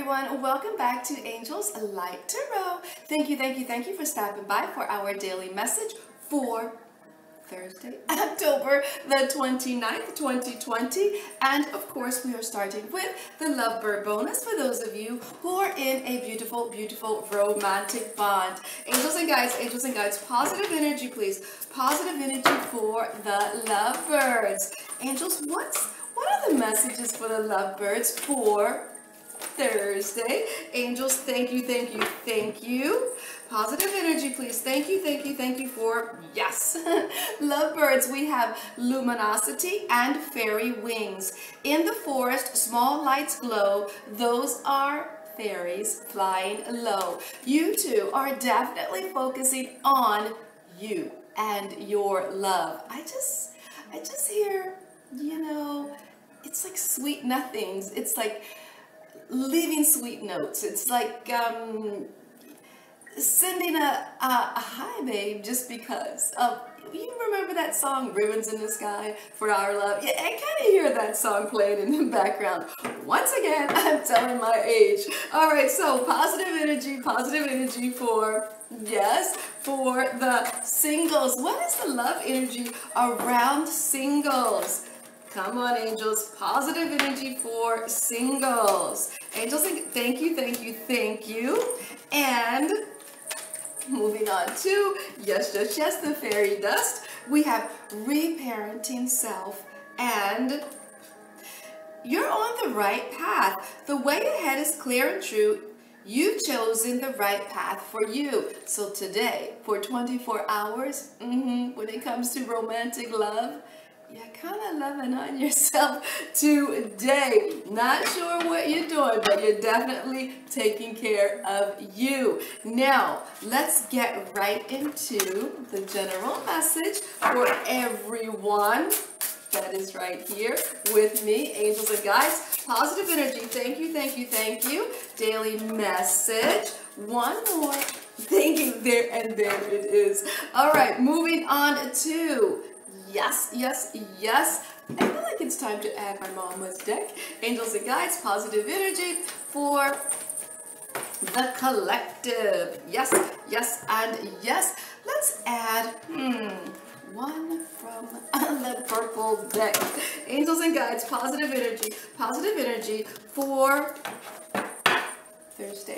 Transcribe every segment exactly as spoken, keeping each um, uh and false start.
everyone. Welcome back to Angels Light Tarot. Thank you, thank you, thank you for stopping by for our daily message for Thursday, October the twenty-ninth, twenty twenty. And of course, we are starting with the Lovebird bonus for those of you who are in a beautiful, beautiful romantic bond. Angels and guides, angels and guides, positive energy, please. Positive energy for the Lovebirds. Angels, what's what are the messages for the Lovebirds for Thursday? Angels, thank you, thank you, thank you. Positive energy, please. Thank you, thank you, thank you for, yes. Lovebirds, we have luminosity and fairy wings. In the forest, small lights glow. Those are fairies flying low. You two are definitely focusing on you and your love. I just, I just hear, you know, it's like sweet nothings. It's like leaving sweet notes. It's like um, sending a, a, a hi babe just because. Um, you remember that song, Ribbons in the Sky for Our Love? Yeah, I kind of hear that song playing in the background. Once again, I'm telling my age. All right, so positive energy, positive energy for, yes, for the singles. What is the love energy around singles? Come on, angels. Positive energy for singles. Angels, thank you, thank you, thank you. And moving on to, yes, yes, yes, the fairy dust. We have reparenting self, and you're on the right path. The way ahead is clear and true. You've chosen the right path for you. So today, for twenty-four hours, mm-hmm, when it comes to romantic love, you're kind of loving on yourself today. Not sure what you're doing, but you're definitely taking care of you. Now, let's get right into the general message for everyone that is right here with me, angels and guides. Positive energy. Thank you, thank you, thank you. Daily message. One more. Thank you. There and there it is. All right, moving on to, yes, yes, yes. I feel like it's time to add my mama's deck. Angels and guides, positive energy for the collective. Yes, yes, and yes. Let's add, hmm, one from the purple deck. Angels and guides, positive energy, positive energy for Thursday.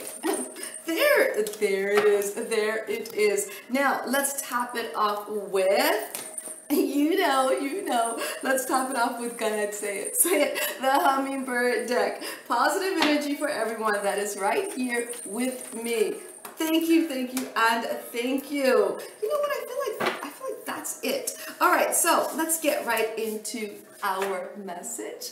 There, there it is, there it is. Now, let's top it off with, you know, you know. Let's top it off with, go ahead, say it, say it. The hummingbird deck. Positive energy for everyone that is right here with me. Thank you, thank you, and thank you. You know what, I feel like, I feel like that's it. All right, so let's get right into our message.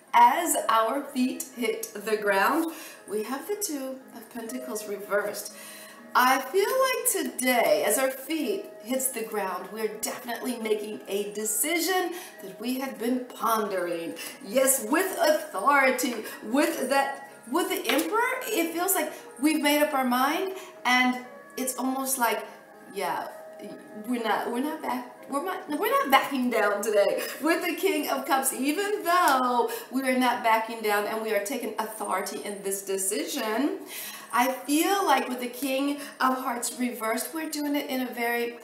As our feet hit the ground, we have the Two of Pentacles reversed. I feel like today, as our feet hits the ground, we're definitely making a decision that we have been pondering. Yes, with authority, with that, with the Emperor, it feels like we've made up our mind, and it's almost like, yeah, we're not, we're not back. We're not, we're not backing down today. With the King of Cups, even though we are not backing down and we are taking authority in this decision, I feel like with the King of Hearts reversed, we're doing it in a very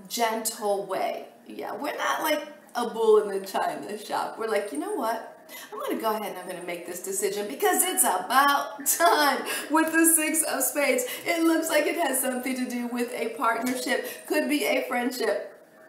gentle way. Yeah, we're not like a bull in the china shop. We're like, you know what? I'm going to go ahead and I'm going to make this decision because it's about time. With the Six of Spades, it looks like it has something to do with a partnership. Could be a friendship.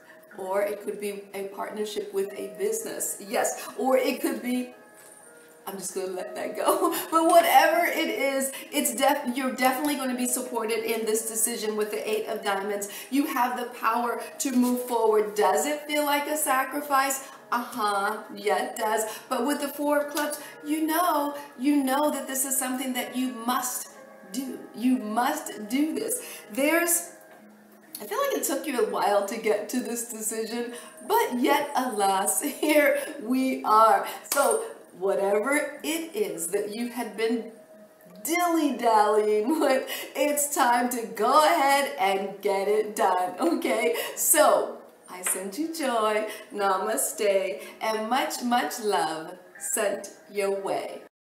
Or it could be a partnership with a business. Yes. Or it could be, I'm just going to let that go. But whatever it is, it's def you're definitely going to be supported in this decision with the Eight of Diamonds. You have the power to move forward. Does it feel like a sacrifice? Uh-huh. Yeah, it does. But with the Four of Clubs, you know, you know that this is something that you must do. You must do this. There's I feel like it took you a while to get to this decision, but yet, alas, here we are. So, whatever it is that you had been dilly-dallying with, it's time to go ahead and get it done, okay? So, I send you joy, namaste, and much, much love sent your way.